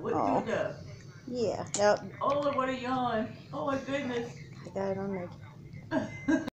What Oh. good up? Yeah. Yep. Oh, what a yawn. Oh my goodness. I got it on me.